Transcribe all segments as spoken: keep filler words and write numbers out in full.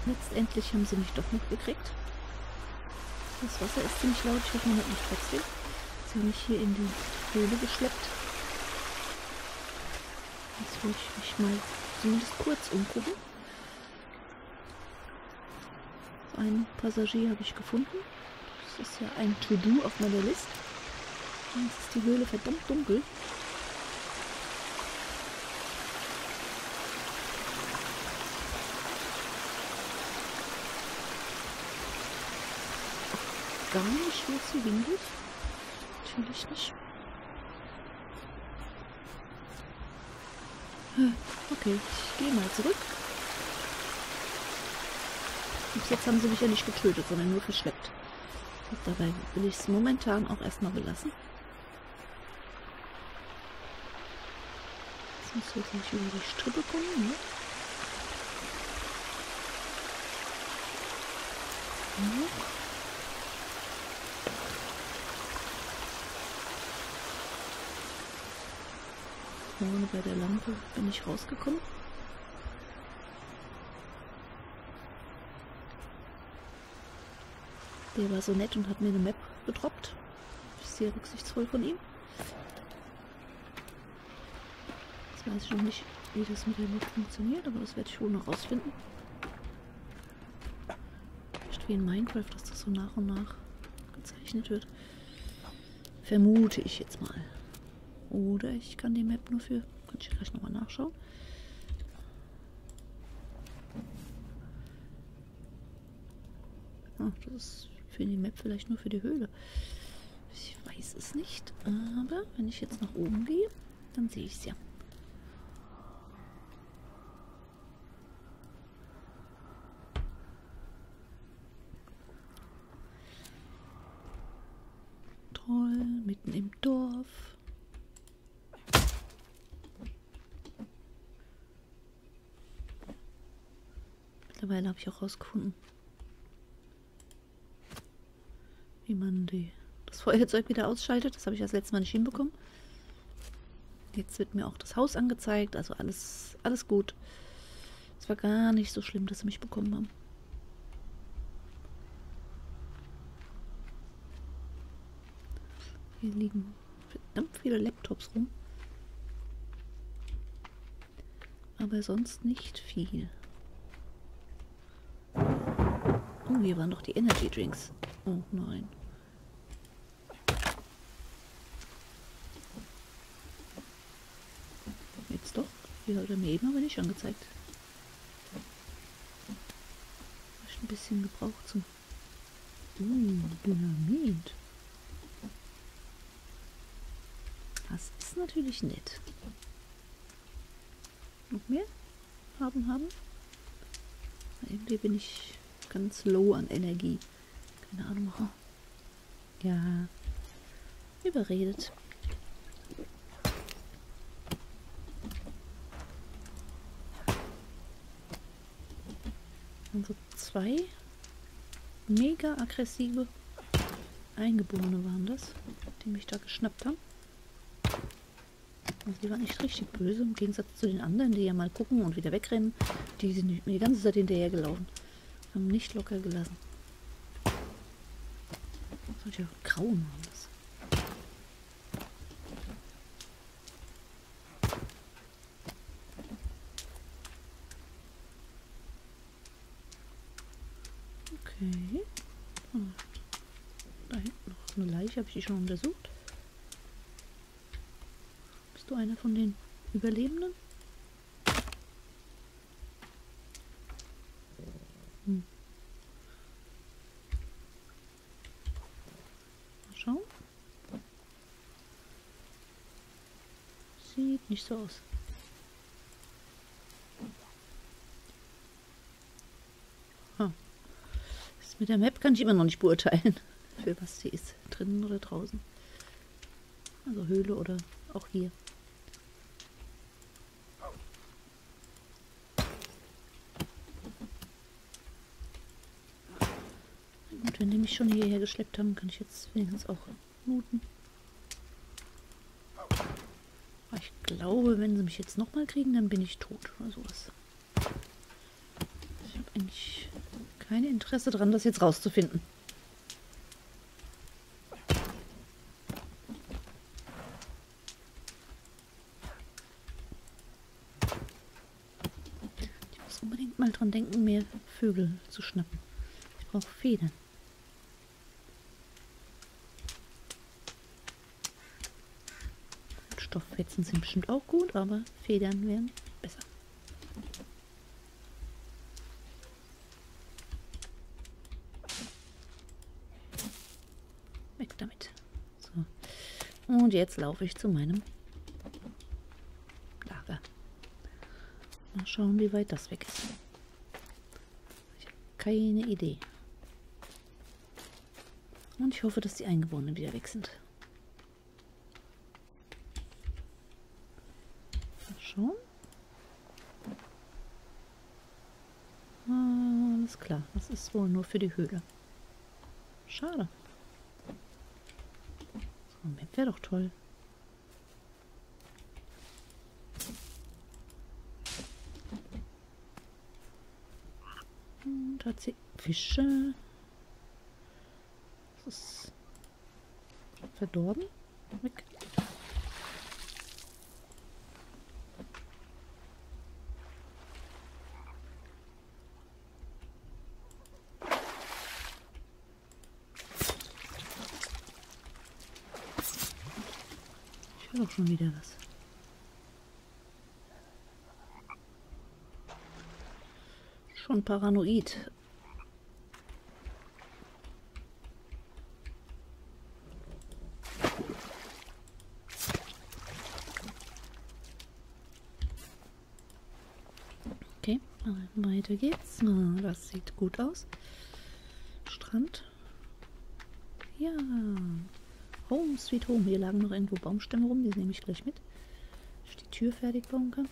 Letztendlich haben sie mich doch noch gekriegt. Das Wasser ist ziemlich laut. Ich hoffe, man hört mich trotzdem. Sie haben mich hier in die Höhle geschleppt. Jetzt will ich mich mal zumindest kurz umgucken. Einen Passagier habe ich gefunden. Das ist ja ein To-Do auf meiner Liste. Jetzt ist die Höhle verdammt dunkel. Gar nicht viel zu windig. Natürlich nicht. Okay, ich gehe mal zurück. Bis jetzt haben sie mich ja nicht getötet, sondern nur verschleppt. Und dabei will ich es momentan auch erstmal belassen. Jetzt muss jetzt nicht über die Strippe kommen, ne? Ja. Vorne bei der Lampe bin ich rausgekommen. Der war so nett und hat mir eine Map gedroppt. Sehr rücksichtsvoll von ihm. Jetzt weiß ich noch nicht, wie das mit der Map funktioniert, aber das werde ich wohl noch rausfinden. Vielleicht wie in Minecraft, dass das so nach und nach gezeichnet wird. Vermute ich jetzt mal. Oder ich kann die Map nur für... Kann ich gleich nochmal nachschauen. Ah, das ist für die Map vielleicht nur für die Höhle. Ich weiß es nicht. Aber wenn ich jetzt nach oben gehe, dann sehe ich es ja. Toll, mitten im Dorf. Mittlerweile habe ich auch rausgefunden, wie man die, das Feuerzeug wieder ausschaltet. Das habe ich das letzte Mal nicht hinbekommen. Jetzt wird mir auch das Haus angezeigt. Also alles, alles gut. Es war gar nicht so schlimm, dass sie mich bekommen haben. Hier liegen verdammt viele Laptops rum. Aber sonst nicht viel. Oh, hier waren doch die Energy Drinks. Oh nein. Jetzt doch. Hier hat er mir eben aber nicht angezeigt. Vielleicht ein bisschen gebraucht zum... Uh, Dynamit. Das ist natürlich nett. Noch mehr? Haben, haben? Irgendwie bin ich ganz low an Energie. Keine Ahnung warum. Ja. Überredet. Also zwei mega aggressive Eingeborene waren das, die mich da geschnappt haben. Also die waren nicht richtig böse, im Gegensatz zu den anderen, die ja mal gucken und wieder wegrennen. Die sind mir die ganze Zeit hinterher gelaufen. Haben nicht locker gelassen. Solche Grauen waren das. Okay. Ah, da hinten noch eine Leiche, habe ich die schon untersucht. Bist du einer von den Überlebenden? Hm. Mal schauen. Sieht nicht so aus. Ah. Das mit der Map kann ich immer noch nicht beurteilen, für was sie ist. Drinnen oder draußen. Also Höhle oder auch hier. Und wenn die mich schon hierher geschleppt haben, kann ich jetzt wenigstens auch looten. Aber ich glaube, wenn sie mich jetzt nochmal kriegen, dann bin ich tot oder sowas. Ich habe eigentlich kein Interesse daran, das jetzt rauszufinden. Ich muss unbedingt mal dran denken, mir Vögel zu schnappen. Ich brauche Federn. Stofffetzen sind bestimmt auch gut, aber Federn wären besser. Weg damit. So. Und jetzt laufe ich zu meinem Lager. Mal schauen, wie weit das weg ist. Ich habe keine Idee. Und ich hoffe, dass die Eingeborenen wieder weg sind. Schon. Alles klar, das ist wohl nur für die Höhle. Schade. So ein Map wäre doch toll. Und hat sie Fische. Das ist verdorben. Weg. Doch schon wieder was. Schon paranoid. Okay, weiter geht's. Das sieht gut aus. Strand. Ja. Home Sweet Home. Hier lagen noch irgendwo Baumstämme rum. Die nehme ich gleich mit. Dass ich die Tür fertig bauen kann.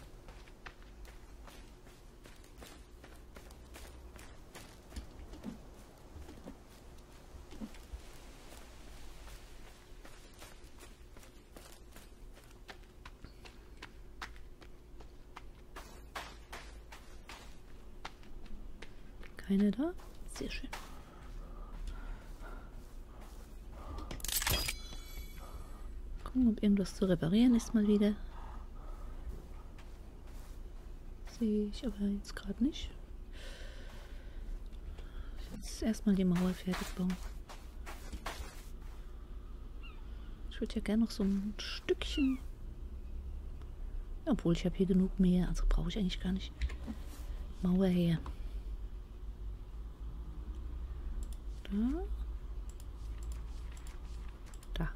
Keine da. Sehr schön. Gucken, ob irgendwas zu reparieren ist mal wieder. Sehe ich aber jetzt gerade nicht. Jetzt erstmal die Mauer fertig bauen. Ich würde ja gerne noch so ein Stückchen. Obwohl ich habe hier genug mehr, also brauche ich eigentlich gar nicht. Mauer her. Da. Da.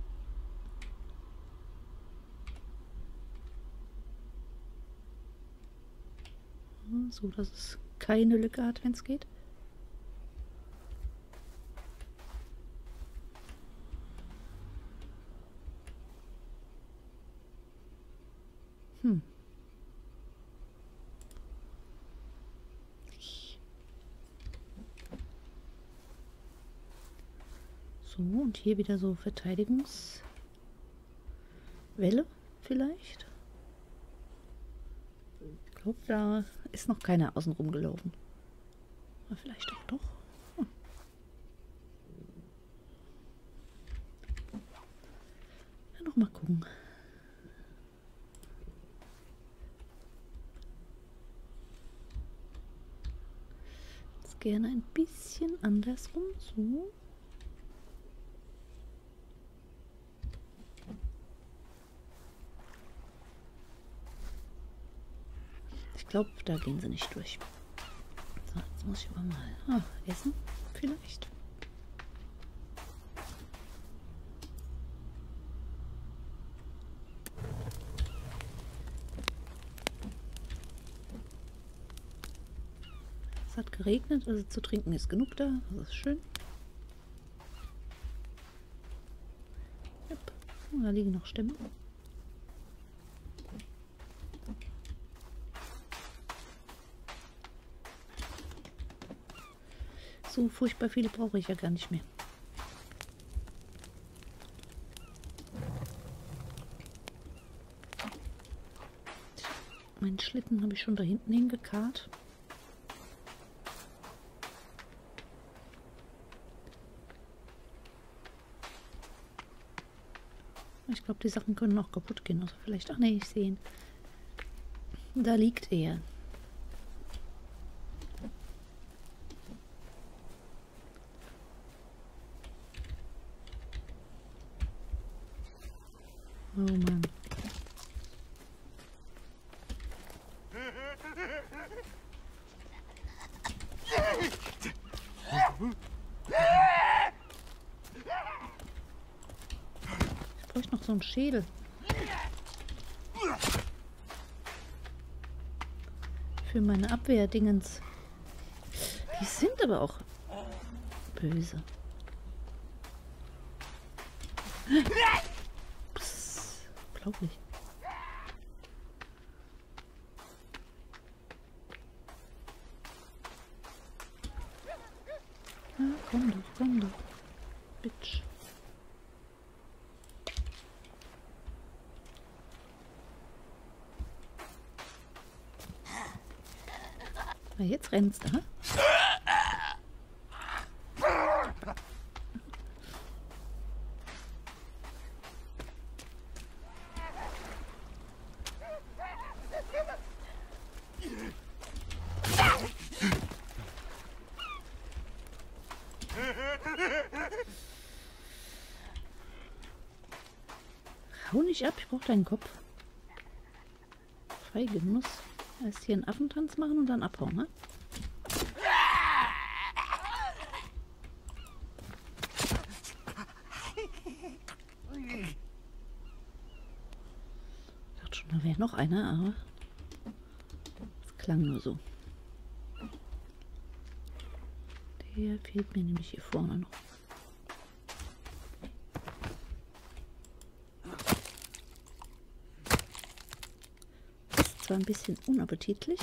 So, dass es keine Lücke hat, wenn es geht. Hm. So, und hier wieder so Verteidigungswelle vielleicht. Ich glaube, da ist noch keiner außen rumgelaufen. Aber vielleicht auch doch. Hm. Ja, noch mal gucken. Jetzt gerne ein bisschen andersrum. So. Ich glaube, da gehen sie nicht durch. So, jetzt muss ich aber mal ah, essen, vielleicht. Es hat geregnet, also zu trinken ist genug da. Das ist schön. Jupp. Oh, da liegen noch Stämme. So furchtbar viele brauche ich ja gar nicht mehr. Meinen Schlitten habe ich schon da hinten hingekarrt. Ich glaube, die Sachen können auch kaputt gehen. Also vielleicht... Ach nee, ich sehe ihn. Da liegt er. Oh Mann. Ich bräuchte noch so einen Schädel. Für meine Abwehrdingens. Die sind aber auch böse. Psst, unglaublich. Ah, komm doch, komm doch. Bitch. Ah, jetzt rennst du, ha? Hau nicht ab, ich brauche deinen Kopf. Feige Nuss. Erst hier einen Affentanz machen und dann abhauen, ne? Ich dachte schon, da wäre noch einer, aber es klang nur so. Der fehlt mir nämlich hier vorne noch. Ist zwar ein bisschen unappetitlich.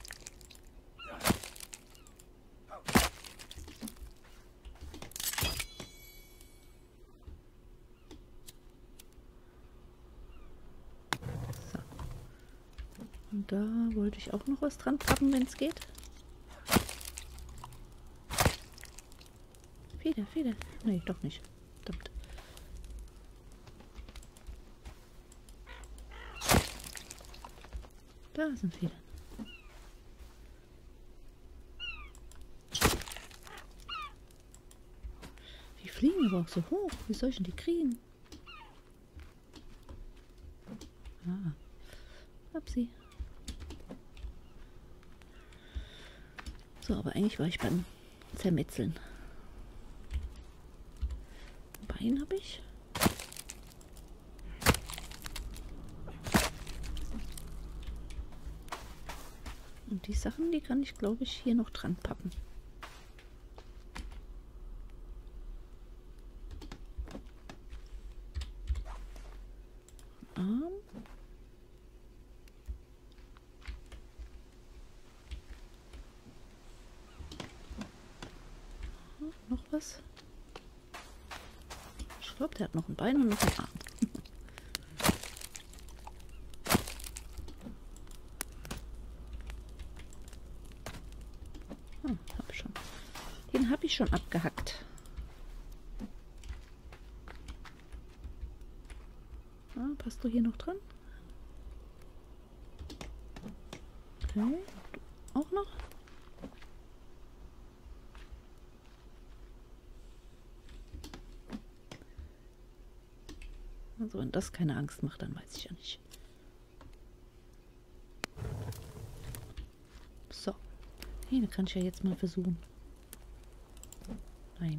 So. Und da wollte ich auch noch was dran pappen, wenn es geht. Feder, Feder. Nee, doch nicht. Verdammt. Da sind Federn. Die fliegen aber auch so hoch. Wie soll ich denn die kriegen? Ah. Hab sie. So, aber eigentlich war ich beim Zermetzeln. Bein habe ich. Und die Sachen, die kann ich, glaube ich, hier noch dran pappen. Arm. Oh, noch was? Ich glaube, der hat noch ein Bein und noch einen Arm. Oh, hab ich schon. Den habe ich schon abgehackt. Ah, passt du hier noch dran? Okay. Du auch noch? Also wenn das keine Angst macht, dann weiß ich ja nicht. So. Hey, da kann ich ja jetzt mal versuchen. Nein.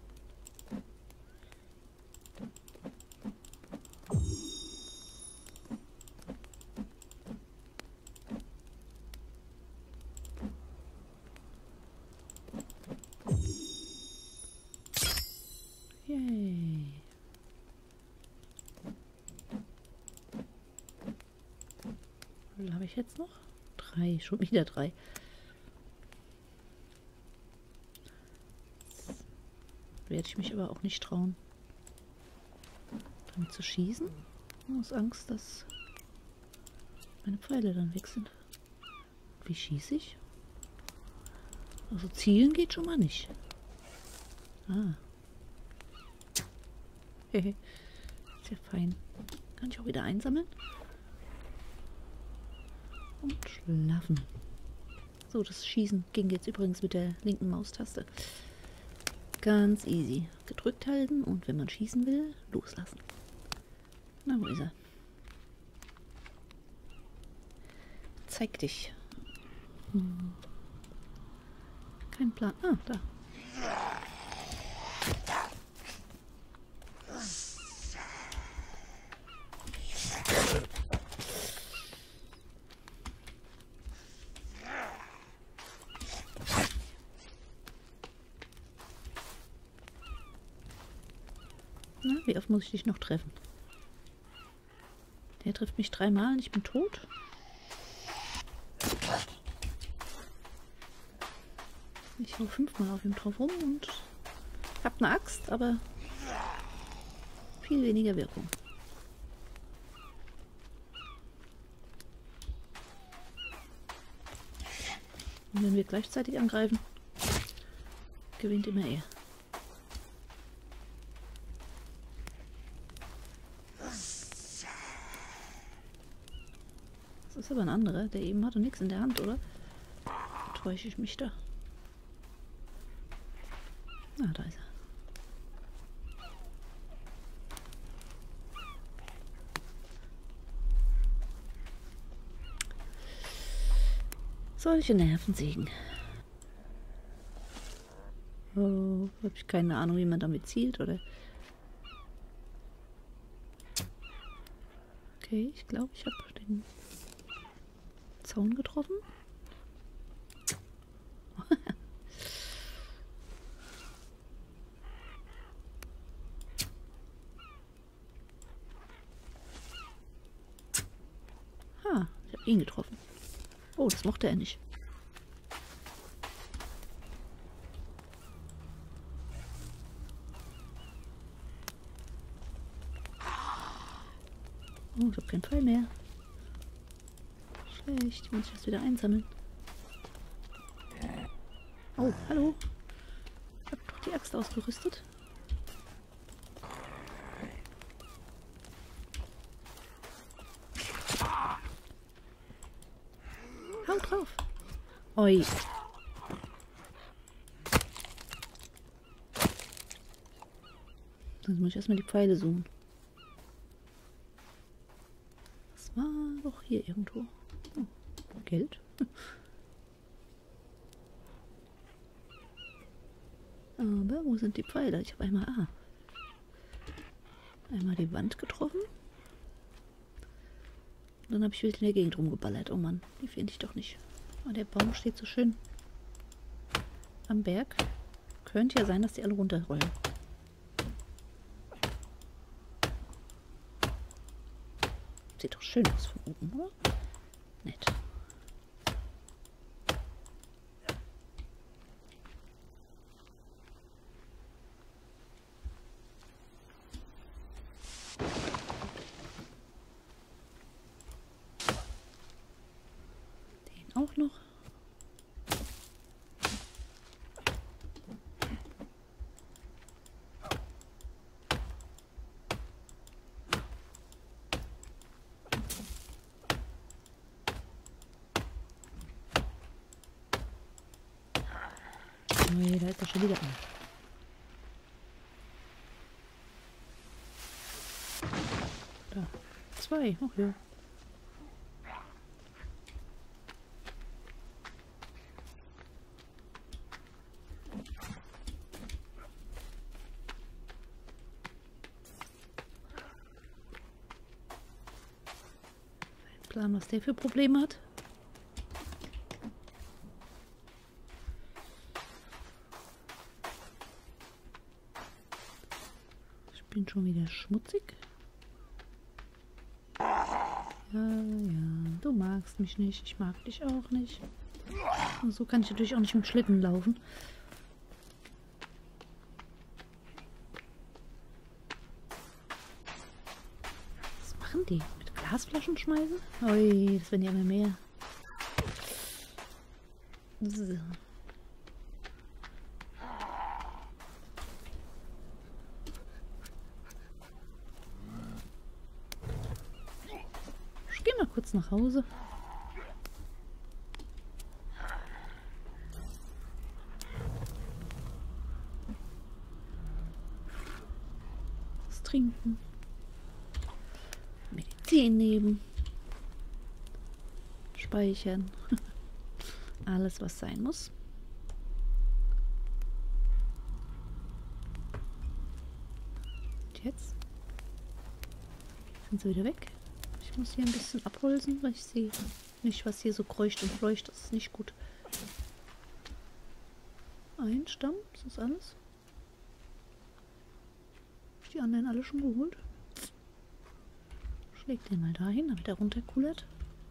Yay. Wie viel habe ich jetzt noch? Drei, schon wieder drei. Jetzt werde ich mich aber auch nicht trauen, damit zu schießen. Aus Angst, dass meine Pfeile dann weg sind. Wie schieße ich? Also zielen geht schon mal nicht. Ah. Ist Ja, fein. Kann ich auch wieder einsammeln. Und schlafen. So, das Schießen ging jetzt übrigens mit der linken Maustaste. Ganz easy. Gedrückt halten und wenn man schießen will, loslassen. Na, wo ist er? Zeig dich. Hm. Kein Plan. Ah, da. Na, wie oft muss ich dich noch treffen? Der trifft mich dreimal und ich bin tot. Ich hau fünfmal auf ihm drauf rum und hab eine Axt, aber viel weniger Wirkung. Und wenn wir gleichzeitig angreifen, gewinnt immer er. Das ist aber ein anderer, der eben hatte nichts in der Hand, oder? Täusche ich mich da? Ah, da ist er. Solche Nervensägen. Oh, habe ich keine Ahnung, wie man damit zielt, oder? Okay, ich glaube, ich habe den Zaun getroffen. Ha, ich habe ihn getroffen. Oh, das mochte er nicht. Oh, ich habe keinen Pfeil mehr. Schlecht, muss ich das wieder einsammeln. Oh, hallo. Ich habe doch die Axt ausgerüstet. Hau drauf. Oi. Jetzt muss ich erstmal die Pfeile suchen. Das war doch hier irgendwo. Oh, Geld. Aber wo sind die Pfeile? Ich habe einmal ah, einmal die Wand getroffen. Und dann habe ich wild in der Gegend rumgeballert. Oh Mann, die finde ich doch nicht. Oh, der Baum steht so schön am Berg. Könnte ja sein, dass die alle runterrollen. Sieht doch schön aus von oben, oder? Nett. Den auch noch. Nee, da ist er schon wieder an. Da. Zwei. Ach ja. Plan, was der für Probleme hat. Ich bin schon wieder schmutzig. Ja, ja, du magst mich nicht, ich mag dich auch nicht. Und so kann ich natürlich auch nicht mit Schlitten laufen. Was machen die? Mit Glasflaschen schmeißen? Ui, das werden ja immer mehr. So. kurz nach Hause. Was trinken. Medizin nehmen. Speichern. Alles, was sein muss. Und jetzt sind sie wieder weg. Ich muss hier ein bisschen abholzen, weil ich sehe nicht, was hier so kreucht und fleucht. Das ist nicht gut. Ein Stamm, ist das alles? Hab ich die anderen alle schon geholt? Ich leg den mal dahin, damit er runterkullert.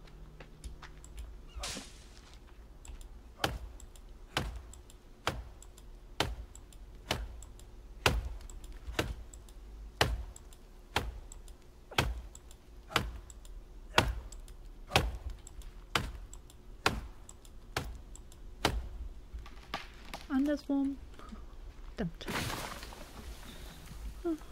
Andersrum. Verdammt. Hm.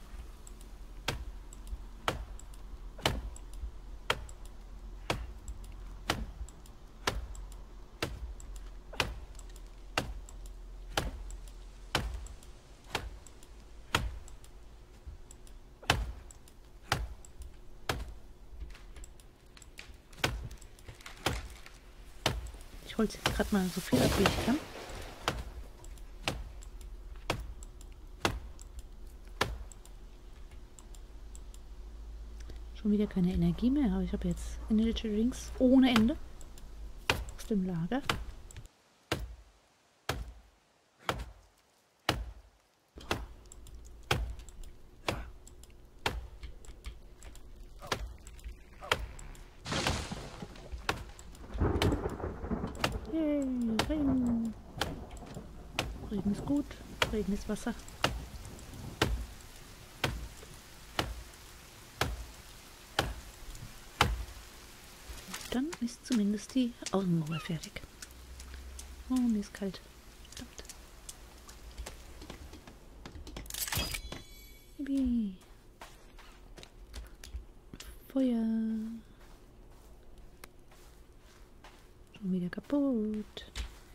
Ich holze jetzt gerade mal so viel ab, wie ich kann. Schon wieder keine Energie mehr, aber ich habe jetzt Energy Drinks ohne Ende aus dem Lager. Yay, Regen. Regen ist gut, Regen ist Wasser. Dann ist zumindest die Außenmauer fertig. Oh, mir ist kalt. Verdammt. Yippie. Feuer. Schon wieder kaputt.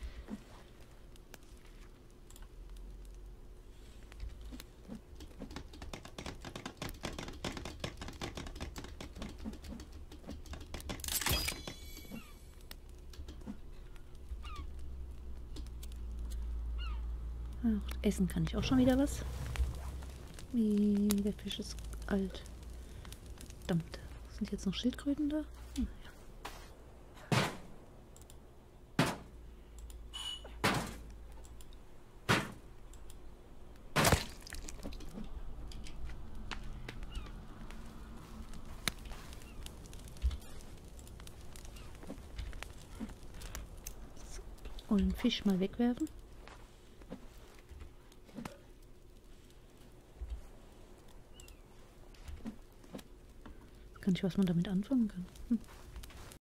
Ach, essen kann ich auch schon wieder was. Wie, der Fisch ist alt. Verdammt. Sind jetzt noch Schildkröten da? Hm, ja. So, und den Fisch mal wegwerfen. Gar nicht, was man damit anfangen kann. Hm.